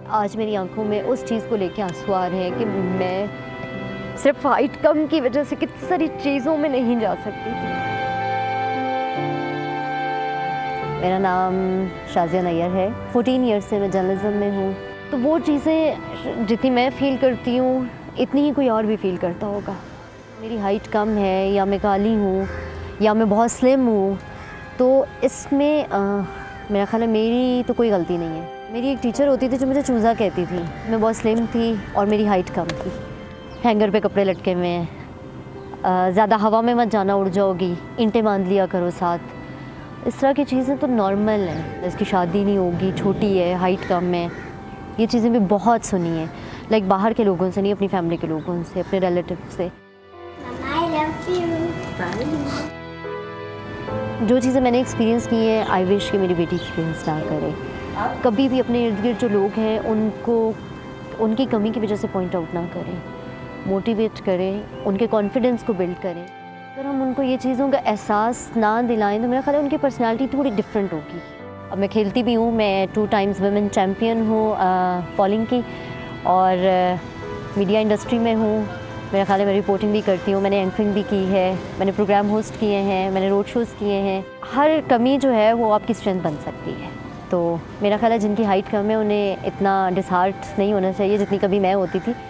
آج میری آنکھوں میں اس چیز کو لے کے آنسو آ رہے ہیں کہ میں صرف ہائٹ کم کی وجہ سے کتنی ساری چیزوں میں نہیں جا سکتی تھی۔ میرا نام شازیہ نیّر ہے، 14 ایئرس سے میں جرنلزم میں ہوں، تو وہ چیزیں جتنی میں فیل کرتی ہوں اتنی ہی کوئی اور بھی فیل کرتا ہوگا۔ میری ہائٹ کم ہے یا میں کالی ہوں یا میں بہت سلم ہوں، تو اس میں میرا خیال ہے میری تو کوئی غلطی نہیں ہے۔ میری ایک ٹیچر ہوتی تھی جو مجھے چوزا کہتی تھی، میں بہت سلم تھی اور میری ہائٹ کم تھی۔ ہینگر پہ کپڑے لٹکے ہوئے ہیں، زیادہ ہوا میں مت جانا، اڑ جاؤ گی، اینٹیں باندھ لیا کرو ساتھ، اس طرح کی چیزیں تو نارمل ہیں۔ اس کی شادی نہیں ہوگی، چھوٹی ہے، ہائٹ کم ہے، یہ چیزیں بھی بہت سنی ہیں، لائک باہر کے لوگوں سے نہیں، اپنی فیملی کے لوگوں سے، اپنے ریلیٹیو سے۔ جو چیزیں میں نے ایکسپیرینس کی ہیں، آئی وش کہ میری بیٹی ایکسپیرینس نہ کرے۔ کبھی بھی اپنے ارد گرد جو لوگ ہیں ان کو ان کی کمی کی وجہ سے پوائنٹ آؤٹ نہ کریں، موٹیویٹ کریں، ان کے کانفیڈنس کو بلڈ کریں۔ اگر ہم ان کو یہ چیزوں کا احساس نہ دلائیں تو میرا خیال ہے ان کی پرسنالٹی تھوڑی ڈفرینٹ ہوگی۔ اب میں کھیلتی بھی ہوں، میں 2 ٹائمز ویمن چیمپئن ہوں فالنگ کی، اور میڈیا انڈسٹری میں ہوں۔ میرا خیال ہے میں رپورٹنگ بھی کرتی ہوں، میں نے اینکرنگ بھی کی ہے، میں نے پروگرام ہوسٹ کیے ہیں، میں نے روڈ شوز کیے ہیں۔ ہر کمی جو ہے وہ آپ کی اسٹرینتھ بن سکتی ہے، تو میرا خیال ہے جن کی ہائٹ کم ہے انہیں اتنا ڈسہارٹ نہیں ہونا چاہیے جتنی کبھی میں ہوتی تھی۔